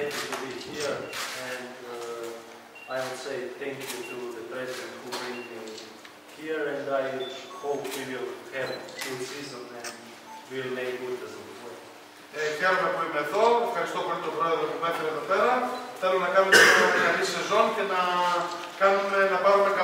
happy to be here, and I would say thank you to the president who bring me here, and I hope we will have a good season and we will make good results. Χαίρομαι που είμαι εδώ, ευχαριστώ πολύ τον πρόεδρο που με έφερε εδώ πέρα. Θέλω να κάνουμε μια καλή σεζόν και να πάρουμε